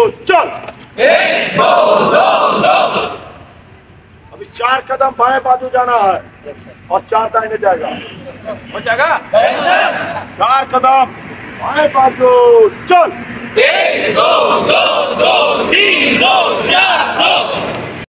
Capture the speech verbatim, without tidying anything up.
चल। एक दो दो दो। अभी चार कदम बाएं बाजू जाना है और चार दाहिने जाएगा। हो जाएगा? चार कदम बाएं बाजू चल। एक दो दो दो।